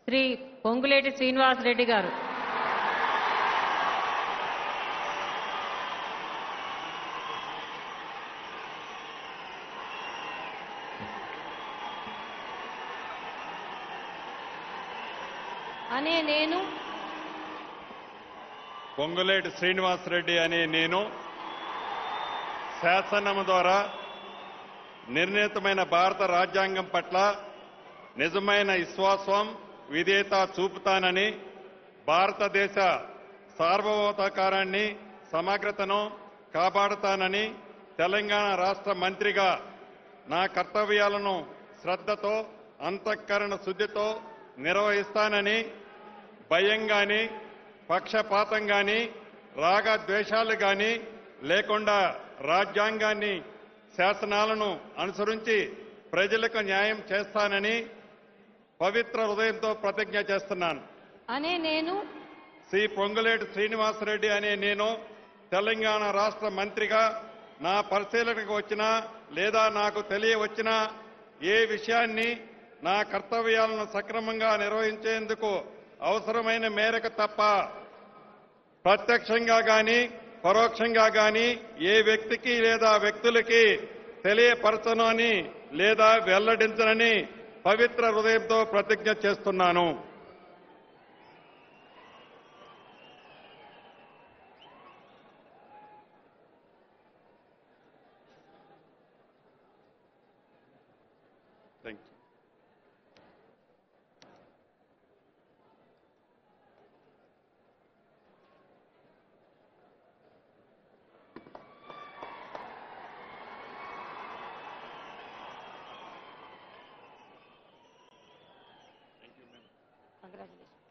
శ్రీ పొంగులేటి శ్రీనివాసరెడ్డి గారు. అనే నేను పొంగులేటి శ్రీనివాసరెడ్డి అనే నేను శాసనము ద్వారా నిర్ణీతమైన భారత రాజ్యాంగం పట్ల నిజమైన విశ్వాసం విధేయత చూపుతానని, భారతదేశ సార్వభౌమాధికారాన్ని సమగ్రతను కాపాడుతానని, తెలంగాణ రాష్ట్ర మంత్రిగా నా కర్తవ్యాలను శ్రద్ధతో అంతఃకరణ శుద్ధితో నిర్వహిస్తానని, భయం గాని పక్షపాతం గాని రాగద్వేషాలు గాని లేకుండా రాజ్యాంగాన్ని శాసనాలను అనుసరించి ప్రజలకు న్యాయం చేస్తానని పవిత్ర హృదయంతో ప్రతిజ్ఞ చేస్తున్నాను. అనే నేను శ్రీ పొంగులేటి శ్రీనివాసరెడ్డి అనే నేను తెలంగాణ రాష్ట్ర మంత్రిగా నా పరిశీలనకు వచ్చినా లేదా నాకు తెలియవచ్చినా ఏ విషయాన్ని నా కర్తవ్యాలను సక్రమంగా నిర్వహించేందుకు అవసరమైన మేరకు తప్ప ప్రత్యక్షంగా గాని పరోక్షంగా గాని ఏ వ్యక్తికి లేదా వ్యక్తులకి తెలియపరచనని లేదా వెల్లడించనని పవిత్ర హృదయంతో ప్రతిజ్ఞ చేస్తున్నాను. Thank you. కంగ్రాచులేషన్.